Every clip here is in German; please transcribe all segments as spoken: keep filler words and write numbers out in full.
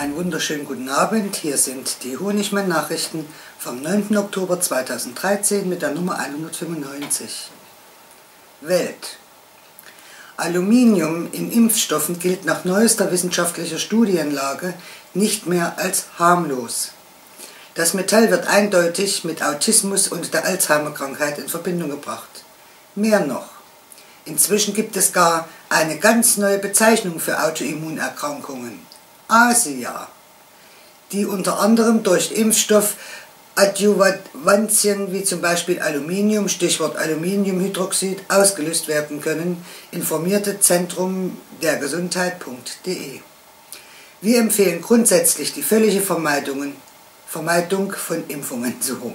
Einen wunderschönen guten Abend, hier sind die Honigmann-Nachrichten vom neunten Oktober zweitausenddreizehn mit der Nummer hundertfünfundneunzig. Welt. Aluminium in Impfstoffen gilt nach neuester wissenschaftlicher Studienlage nicht mehr als harmlos. Das Metall wird eindeutig mit Autismus und der Alzheimer-Krankheit in Verbindung gebracht. Mehr noch, inzwischen gibt es gar eine ganz neue Bezeichnung für Autoimmunerkrankungen: Asia, die unter anderem durch Impfstoff-Adjuvantien wie zum Beispiel Aluminium, Stichwort Aluminiumhydroxid, ausgelöst werden können, informierte Zentrum der Gesundheit punkt de. Wir empfehlen grundsätzlich die völlige Vermeidung, Vermeidung von Impfungen. So.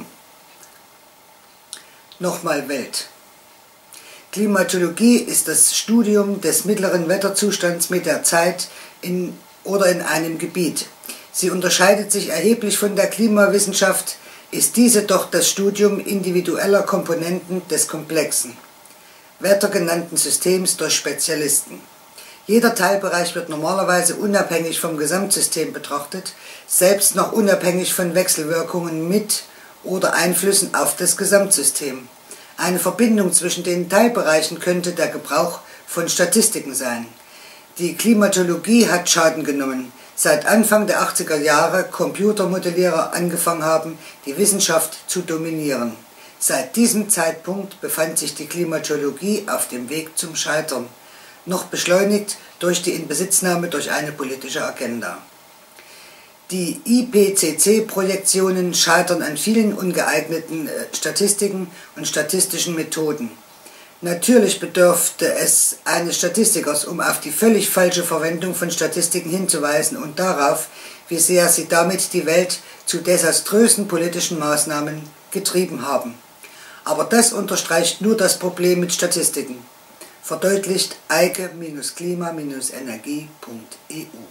Nochmal Welt. Klimatologie ist das Studium des mittleren Wetterzustands mit der Zeit in oder in einem Gebiet. Sie unterscheidet sich erheblich von der Klimawissenschaft, ist diese doch das Studium individueller Komponenten des komplexen, Wetter genannten Systems durch Spezialisten. Jeder Teilbereich wird normalerweise unabhängig vom Gesamtsystem betrachtet, selbst noch unabhängig von Wechselwirkungen mit oder Einflüssen auf das Gesamtsystem. Eine Verbindung zwischen den Teilbereichen könnte der Gebrauch von Statistiken sein. Die Klimatologie hat Schaden genommen, seit Anfang der achtziger Jahre Computermodellierer angefangen haben, die Wissenschaft zu dominieren. Seit diesem Zeitpunkt befand sich die Klimatologie auf dem Weg zum Scheitern, noch beschleunigt durch die Inbesitznahme durch eine politische Agenda. Die I P C C-Projektionen scheitern an vielen ungeeigneten Statistiken und statistischen Methoden. Natürlich bedurfte es eines Statistikers, um auf die völlig falsche Verwendung von Statistiken hinzuweisen und darauf, wie sehr sie damit die Welt zu desaströsen politischen Maßnahmen getrieben haben. Aber das unterstreicht nur das Problem mit Statistiken, verdeutlicht eike-klima-energie punkt e u.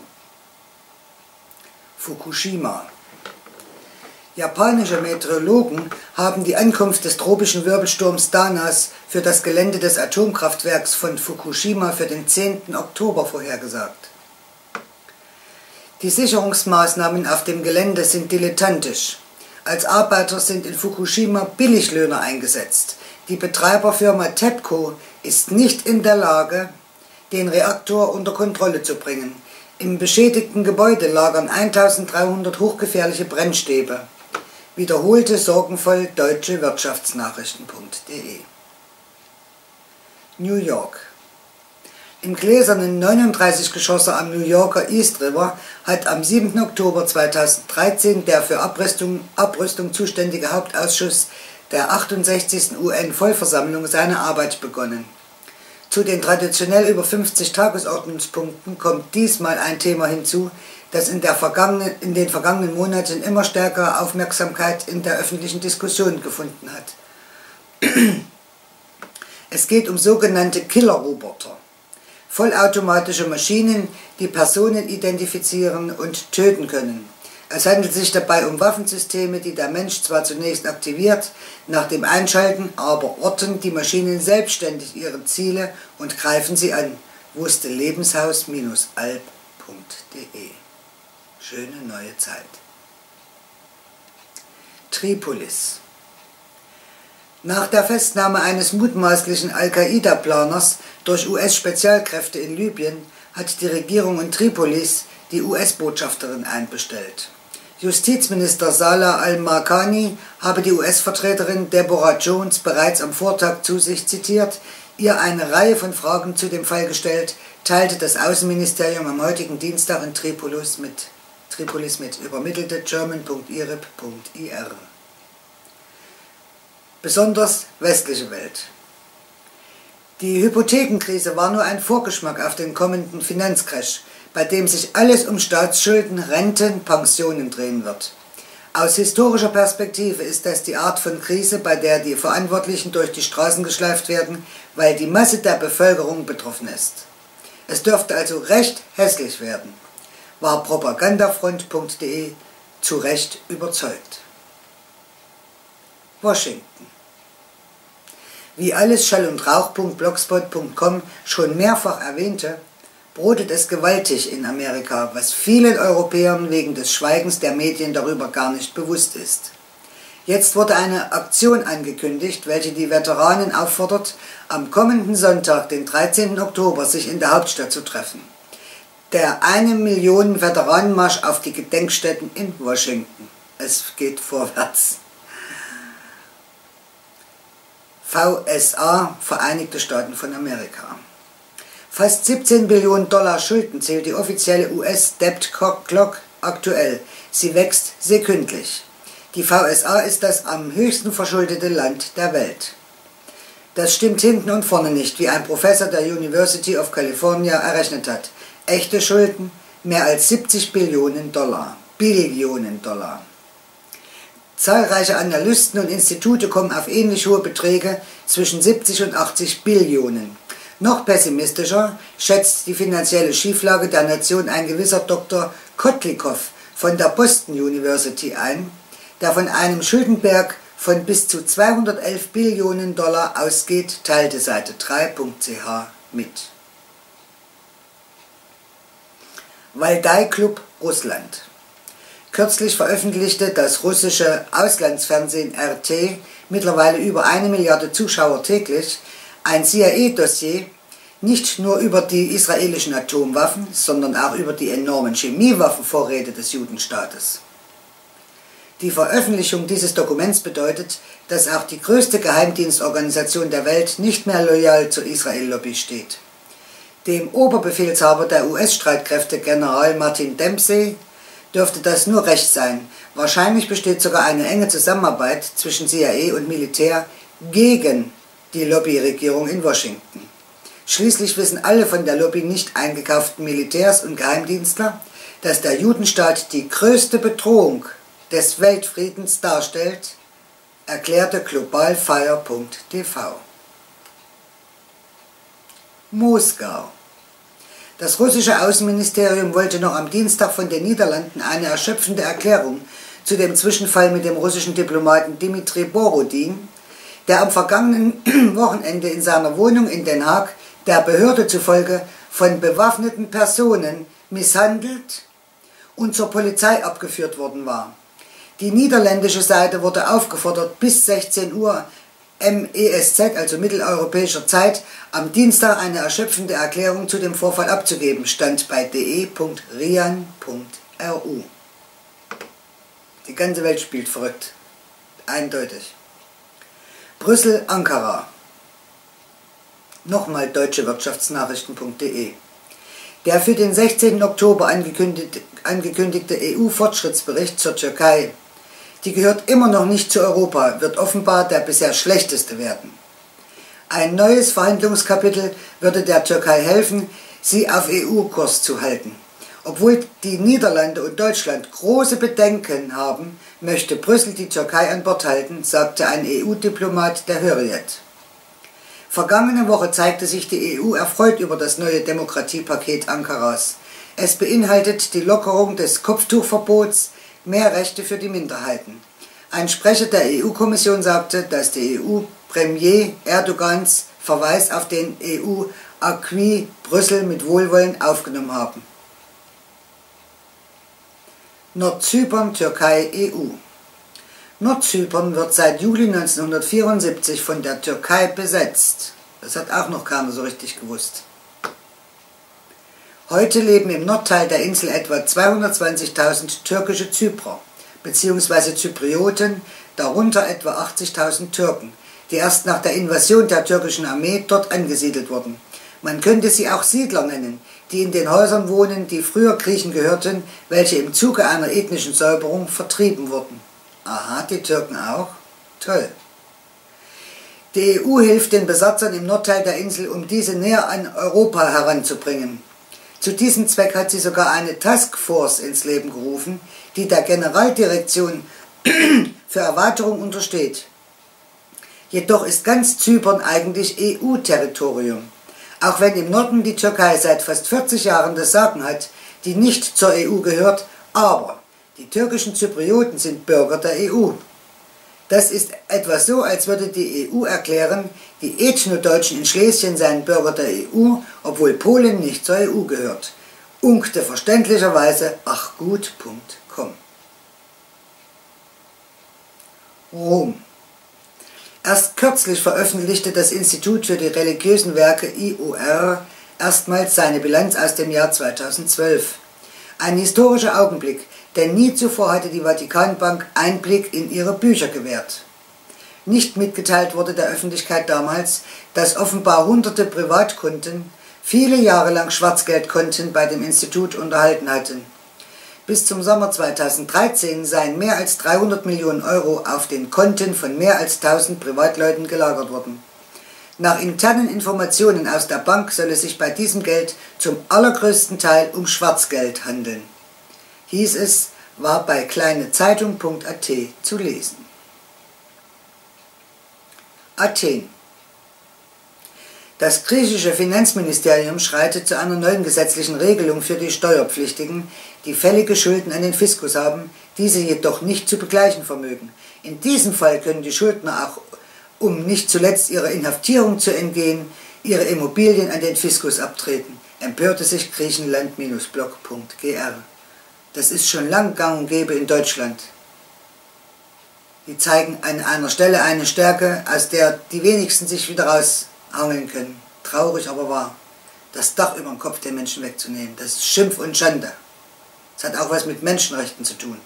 Fukushima. Japanische Meteorologen haben die Ankunft des tropischen Wirbelsturms Danas für das Gelände des Atomkraftwerks von Fukushima für den zehnten Oktober vorhergesagt. Die Sicherungsmaßnahmen auf dem Gelände sind dilettantisch. Als Arbeiter sind in Fukushima Billiglöhner eingesetzt. Die Betreiberfirma TEPCO ist nicht in der Lage, den Reaktor unter Kontrolle zu bringen. Im beschädigten Gebäude lagern eintausenddreihundert hochgefährliche Brennstäbe. Wiederholte sorgenvoll deutsche Wirtschaftsnachrichten punkt de. New York. Im gläsernen neununddreißig Geschosse am New Yorker East River hat am siebten Oktober zweitausenddreizehn der für Abrüstung, Abrüstung zuständige Hauptausschuss der achtundsechzigsten U N-Vollversammlung seine Arbeit begonnen. Zu den traditionell über fünfzig Tagesordnungspunkten kommt diesmal ein Thema hinzu, das in, der vergangenen, in den vergangenen Monaten immer stärker Aufmerksamkeit in der öffentlichen Diskussion gefunden hat. Es geht um sogenannte Killerroboter, vollautomatische Maschinen, die Personen identifizieren und töten können. Es handelt sich dabei um Waffensysteme, die der Mensch zwar zunächst aktiviert, nach dem Einschalten aber orten die Maschinen selbstständig ihre Ziele und greifen sie an, wusste lebenshaus Bindestrich alb punkt de. Schöne neue Zeit. Tripolis. Nach der Festnahme eines mutmaßlichen Al-Qaida-Planers durch U S-Spezialkräfte in Libyen hat die Regierung in Tripolis die U S-Botschafterin einbestellt. Justizminister Salah al-Markani habe die U S-Vertreterin Deborah Jones bereits am Vortag zu sich zitiert, ihr eine Reihe von Fragen zu dem Fall gestellt, teilte das Außenministerium am heutigen Dienstag in Tripolis mit, Tripolis mit, übermittelte german punkt i r i b punkt i r. Besonders westliche Welt. Die Hypothekenkrise war nur ein Vorgeschmack auf den kommenden Finanzcrash, bei dem sich alles um Staatsschulden, Renten, Pensionen drehen wird. Aus historischer Perspektive ist das die Art von Krise, bei der die Verantwortlichen durch die Straßen geschleift werden, weil die Masse der Bevölkerung betroffen ist. Es dürfte also recht hässlich werden, war propagandafront punkt de zu Recht überzeugt. Washington. Wie alles Schall und Rauch punkt blogspot punkt com schon mehrfach erwähnte, brodelt es gewaltig in Amerika, was vielen Europäern wegen des Schweigens der Medien darüber gar nicht bewusst ist. Jetzt wurde eine Aktion angekündigt, welche die Veteranen auffordert, am kommenden Sonntag, den dreizehnten Oktober, sich in der Hauptstadt zu treffen. Der eine Million Veteranenmarsch auf die Gedenkstätten in Washington. Es geht vorwärts. V S A, Vereinigte Staaten von Amerika. Fast siebzehn Billionen Dollar Schulden zählt die offizielle U S-Debt Clock aktuell. Sie wächst sekündlich. Die V S A ist das am höchsten verschuldete Land der Welt. Das stimmt hinten und vorne nicht, wie ein Professor der University of California errechnet hat. Echte Schulden mehr als siebzig Billionen Dollar. Billionen Dollar. Zahlreiche Analysten und Institute kommen auf ähnlich hohe Beträge zwischen siebzig und achtzig Billionen. Noch pessimistischer schätzt die finanzielle Schieflage der Nation ein gewisser Doktor Kotlikow von der Boston University ein, der von einem Schuldenberg von bis zu zweihundertelf Billionen Dollar ausgeht, teilte Seite drei punkt c h mit. Waldai Club Russland. Kürzlich veröffentlichte das russische Auslandsfernsehen R T, mittlerweile über eine Milliarde Zuschauer täglich, ein C I A-Dossier, nicht nur über die israelischen Atomwaffen, sondern auch über die enormen Chemiewaffenvorräte des Judenstaates. Die Veröffentlichung dieses Dokuments bedeutet, dass auch die größte Geheimdienstorganisation der Welt nicht mehr loyal zur Israel-Lobby steht. Dem Oberbefehlshaber der U S-Streitkräfte, General Martin Dempsey, dürfte das nur recht sein. Wahrscheinlich besteht sogar eine enge Zusammenarbeit zwischen C I A und Militär gegen die Lobbyregierung in Washington. Schließlich wissen alle von der Lobby nicht eingekauften Militärs und Geheimdienstler, dass der Judenstaat die größte Bedrohung des Weltfriedens darstellt, erklärte globalfire punkt t v. Moskau. Das russische Außenministerium wollte noch am Dienstag von den Niederlanden eine erschöpfende Erklärung zu dem Zwischenfall mit dem russischen Diplomaten Dmitri Borodin, der am vergangenen Wochenende in seiner Wohnung in Den Haag der Behörde zufolge von bewaffneten Personen misshandelt und zur Polizei abgeführt worden war. Die niederländische Seite wurde aufgefordert, bis sechzehn Uhr M E S Z, also mitteleuropäischer Zeit, am Dienstag eine erschöpfende Erklärung zu dem Vorfall abzugeben, stand bei d e punkt rian punkt r u. Die ganze Welt spielt verrückt. Eindeutig. Brüssel, Ankara. Nochmal deutsche Wirtschaftsnachrichten punkt d e. Der für den sechzehnten Oktober angekündigte, angekündigte E U-Fortschrittsbericht zur Türkei, die gehört immer noch nicht zu Europa, wird offenbar der bisher schlechteste werden. Ein neues Verhandlungskapitel würde der Türkei helfen, sie auf E U-Kurs zu halten. Obwohl die Niederlande und Deutschland große Bedenken haben, möchte Brüssel die Türkei an Bord halten, sagte ein E U-Diplomat der Hürriyet. Vergangene Woche zeigte sich die E U erfreut über das neue Demokratiepaket Ankaras. Es beinhaltet die Lockerung des Kopftuchverbots, mehr Rechte für die Minderheiten. Ein Sprecher der E U-Kommission sagte, dass die E U-Premier Erdogans Verweis auf den E U-Acquis Brüssel mit Wohlwollen aufgenommen haben. Nordzypern, Türkei, E U. Nordzypern wird seit Juli neunzehnhundertvierundsiebzig von der Türkei besetzt. Das hat auch noch keiner so richtig gewusst. Heute leben im Nordteil der Insel etwa zweihundertzwanzigtausend türkische Zyprer bzw. Zyprioten, darunter etwa achtzigtausend Türken, die erst nach der Invasion der türkischen Armee dort angesiedelt wurden. Man könnte sie auch Siedler nennen, die in den Häusern wohnen, die früher Griechen gehörten, welche im Zuge einer ethnischen Säuberung vertrieben wurden. Aha, die Türken auch? Toll. Die E U hilft den Besatzern im Nordteil der Insel, um diese näher an Europa heranzubringen. Zu diesem Zweck hat sie sogar eine Taskforce ins Leben gerufen, die der Generaldirektion für Erweiterung untersteht. Jedoch ist ganz Zypern eigentlich E U-Territorium. Auch wenn im Norden die Türkei seit fast vierzig Jahren das Sagen hat, die nicht zur E U gehört, aber die türkischen Zyprioten sind Bürger der E U. Das ist etwa so, als würde die E U erklären, die Ethnodeutschen in Schlesien seien Bürger der E U, obwohl Polen nicht zur E U gehört. Unkte verständlicherweise ach gut punkt com. Rom. Erst kürzlich veröffentlichte das Institut für die religiösen Werke I O R erstmals seine Bilanz aus dem Jahr zweitausendzwölf. Ein historischer Augenblick, denn nie zuvor hatte die Vatikanbank Einblick in ihre Bücher gewährt. Nicht mitgeteilt wurde der Öffentlichkeit damals, dass offenbar hunderte Privatkunden viele Jahre lang Schwarzgeldkonten bei dem Institut unterhalten hatten. Bis zum Sommer zweitausenddreizehn seien mehr als dreihundert Millionen Euro auf den Konten von mehr als tausend Privatleuten gelagert worden. Nach internen Informationen aus der Bank soll es sich bei diesem Geld zum allergrößten Teil um Schwarzgeld handeln. Hieß es, war bei kleinezeitung punkt a t zu lesen. Athen. Das griechische Finanzministerium schreitet zu einer neuen gesetzlichen Regelung für die Steuerpflichtigen, die fällige Schulden an den Fiskus haben, diese jedoch nicht zu begleichen vermögen. In diesem Fall können die Schuldner auch, um nicht zuletzt ihrer Inhaftierung zu entgehen, ihre Immobilien an den Fiskus abtreten, empörte sich griechenland Bindestrich blog punkt g r. Das ist schon lang gang und gäbe in Deutschland. Die zeigen an einer Stelle eine Stärke, aus der die wenigsten sich wieder raushangeln können. Traurig, aber wahr. Das Dach über den Kopf der Menschen wegzunehmen, das ist Schimpf und Schande. Das hat auch was mit Menschenrechten zu tun.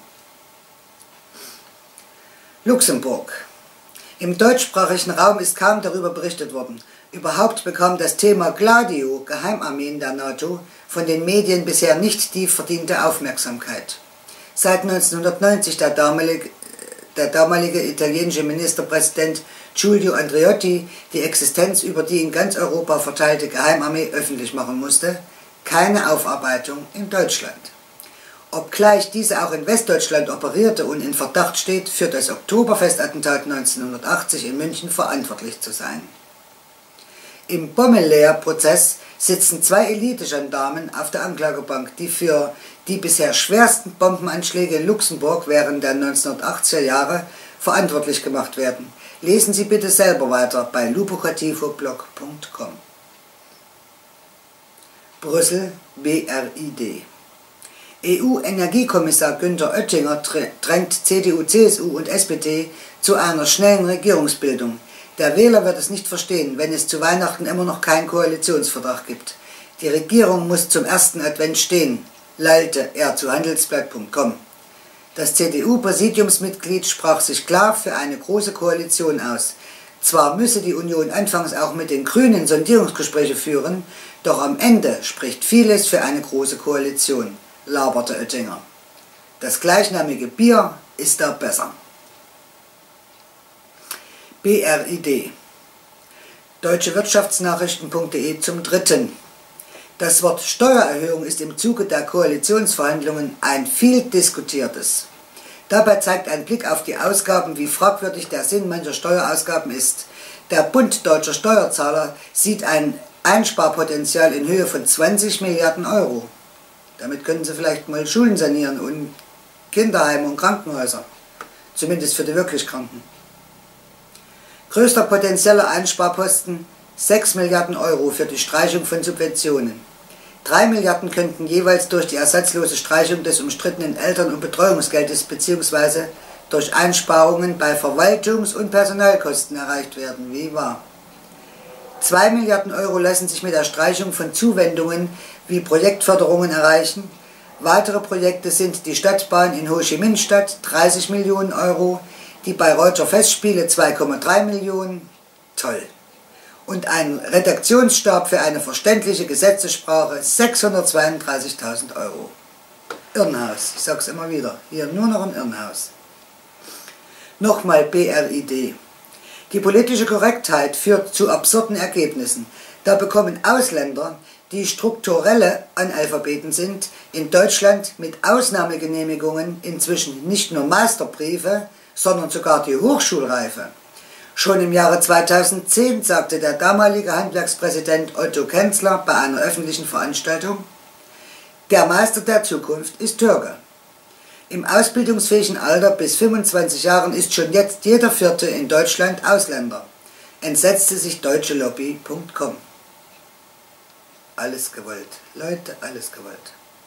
Luxemburg. Im deutschsprachigen Raum ist kaum darüber berichtet worden. Überhaupt bekam das Thema Gladio, Geheimarmeen der NATO, von den Medien bisher nicht die verdiente Aufmerksamkeit. Seit neunzehnhundertneunzig der damalige, der damalige italienische Ministerpräsident Giulio Andreotti die Existenz über die in ganz Europa verteilte Geheimarmee öffentlich machen musste, keine Aufarbeitung in Deutschland. Obgleich diese auch in Westdeutschland operierte und in Verdacht steht, für das Oktoberfestattentat neunzehnhundertachtzig in München verantwortlich zu sein. Im Bommelleer-Prozess sitzen zwei Elite-Gendarmen auf der Anklagebank, die für die bisher schwersten Bombenanschläge in Luxemburg während der neunzehnhundertachtziger Jahre verantwortlich gemacht werden. Lesen Sie bitte selber weiter bei lupocatifo blog punkt com. Brüssel, B R I D. E U-Energiekommissar Günther Oettinger drängt C D U, C S U und S P D zu einer schnellen Regierungsbildung. Der Wähler wird es nicht verstehen, wenn es zu Weihnachten immer noch keinen Koalitionsvertrag gibt. Die Regierung muss zum ersten Advent stehen, lallte er zu handelsblatt punkt com. Das C D U-Präsidiumsmitglied sprach sich klar für eine große Koalition aus. Zwar müsse die Union anfangs auch mit den Grünen Sondierungsgespräche führen, doch am Ende spricht vieles für eine große Koalition, laberte Oettinger. Das gleichnamige Bier ist da besser. B R I D. Deutsche Wirtschaftsnachrichten punkt de zum Dritten. Das Wort Steuererhöhung ist im Zuge der Koalitionsverhandlungen ein viel diskutiertes. Dabei zeigt ein Blick auf die Ausgaben, wie fragwürdig der Sinn mancher Steuerausgaben ist. Der Bund deutscher Steuerzahler sieht ein Einsparpotenzial in Höhe von zwanzig Milliarden Euro. Damit können sie vielleicht mal Schulen sanieren und Kinderheime und Krankenhäuser. Zumindest für die wirklich Kranken. Größter potenzieller Einsparposten sechs Milliarden Euro für die Streichung von Subventionen. drei Milliarden könnten jeweils durch die ersatzlose Streichung des umstrittenen Eltern- und Betreuungsgeldes bzw. durch Einsparungen bei Verwaltungs- und Personalkosten erreicht werden, wie wahr. zwei Milliarden Euro lassen sich mit der Streichung von Zuwendungen wie Projektförderungen erreichen. Weitere Projekte sind die Stadtbahn in Ho Chi Minh Stadt, dreißig Millionen Euro, die Bayreuther Festspiele zwei Komma drei Millionen, toll. Und ein Redaktionsstab für eine verständliche Gesetzessprache, sechshundertzweiunddreißigtausend Euro. Irrenhaus, ich sag's immer wieder, hier nur noch ein Irrenhaus. Nochmal B R I D. Die politische Korrektheit führt zu absurden Ergebnissen. Da bekommen Ausländer, die strukturelle Analphabeten sind, in Deutschland mit Ausnahmegenehmigungen inzwischen nicht nur Meisterbriefe, sondern sogar die Hochschulreife. Schon im Jahre zweitausendzehn sagte der damalige Handwerkspräsident Otto Kenzler bei einer öffentlichen Veranstaltung: Der Meister der Zukunft ist Türke. Im ausbildungsfähigen Alter bis fünfundzwanzig Jahren ist schon jetzt jeder Vierte in Deutschland Ausländer, entsetzte sich deutsche Lobby punkt com. Alles gewollt, Leute, alles gewollt.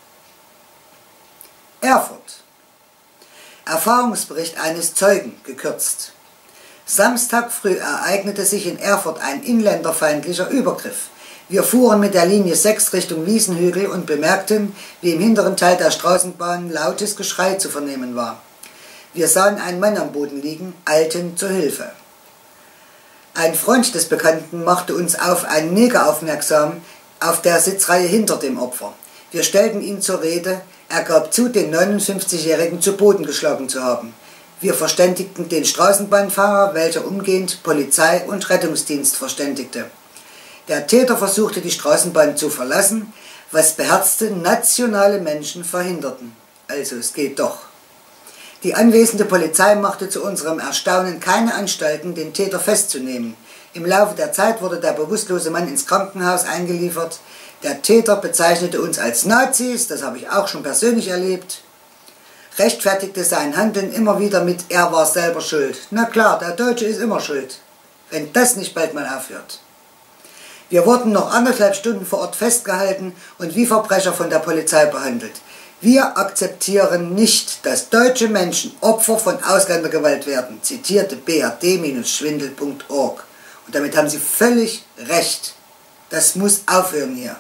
Erfurt. Erfahrungsbericht eines Zeugen, gekürzt. Samstag früh ereignete sich in Erfurt ein inländerfeindlicher Übergriff. Wir fuhren mit der Linie sechs Richtung Wiesenhügel und bemerkten, wie im hinteren Teil der Straßenbahn lautes Geschrei zu vernehmen war. Wir sahen einen Mann am Boden liegen, eilten zur Hilfe. Ein Freund des Bekannten machte uns auf einen Neger aufmerksam, auf der Sitzreihe hinter dem Opfer. Wir stellten ihn zur Rede, er gab zu, den neunundfünfzigjährigen zu Boden geschlagen zu haben. Wir verständigten den Straßenbahnfahrer, welcher umgehend Polizei und Rettungsdienst verständigte. Der Täter versuchte, die Straßenbahn zu verlassen, was beherzte nationale Menschen verhinderten. Also es geht doch. Die anwesende Polizei machte zu unserem Erstaunen keine Anstalten, den Täter festzunehmen. Im Laufe der Zeit wurde der bewusstlose Mann ins Krankenhaus eingeliefert. Der Täter bezeichnete uns als Nazis, das habe ich auch schon persönlich erlebt, rechtfertigte sein Handeln immer wieder mit, er war selber schuld. Na klar, der Deutsche ist immer schuld, wenn das nicht bald mal aufhört. Wir wurden noch anderthalb Stunden vor Ort festgehalten und wie Verbrecher von der Polizei behandelt. Wir akzeptieren nicht, dass deutsche Menschen Opfer von Ausländergewalt werden, zitierte b r d Schwindel punkt org. Und damit haben sie völlig recht. Das muss aufhören hier.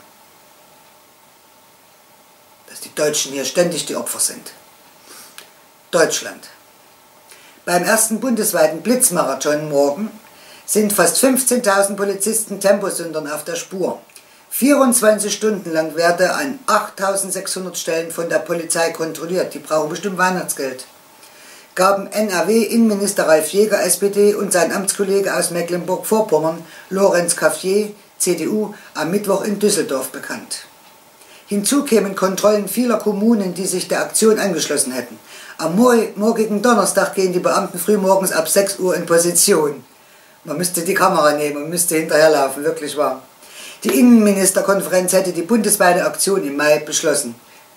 Dass die Deutschen hier ständig die Opfer sind. Deutschland. Beim ersten bundesweiten Blitzmarathon morgen sind fast fünfzehntausend Polizisten Temposündern auf der Spur. vierundzwanzig Stunden lang werde an achttausendsechshundert Stellen von der Polizei kontrolliert. Die brauchen bestimmt Weihnachtsgeld. Gaben N R W-Innenminister Ralf Jäger, S P D, und sein Amtskollege aus Mecklenburg-Vorpommern, Lorenz Caffier, C D U, am Mittwoch in Düsseldorf bekannt. Hinzu kämen Kontrollen vieler Kommunen, die sich der Aktion angeschlossen hätten. Am morgigen Donnerstag gehen die Beamten frühmorgens ab sechs Uhr in Position. Man müsste die Kamera nehmen und müsste hinterherlaufen, wirklich wahr. Die Innenministerkonferenz hätte die bundesweite Aktion im Mai beschlossen.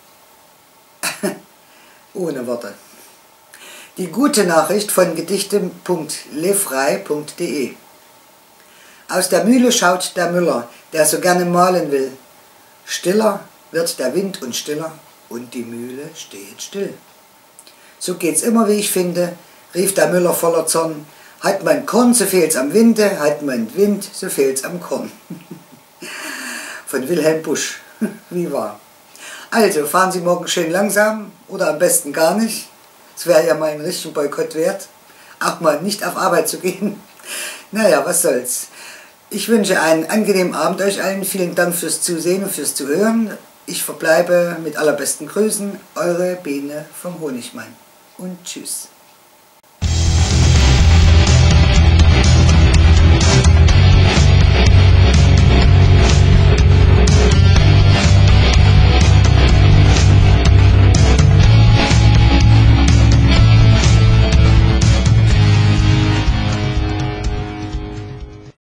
Ohne Worte. Die gute Nachricht von gedichte punkt lefrei punkt de. Aus der Mühle schaut der Müller, der so gerne malen will. Stiller wird der Wind und stiller und die Mühle steht still. So geht's immer, wie ich finde, rief der Müller voller Zorn. Hat man Korn, so fehlt's am Winde, hat man Wind, so fehlt's am Korn. Von Wilhelm Busch, wie wahr. Also, fahren Sie morgen schön langsam oder am besten gar nicht. Es wäre ja mal ein richtiger Boykott wert, auch mal nicht auf Arbeit zu gehen. Naja, was soll's. Ich wünsche einen angenehmen Abend euch allen. Vielen Dank fürs Zusehen und fürs Zuhören. Ich verbleibe mit allerbesten Grüßen, eure Biene vom Honigmann. Und tschüss.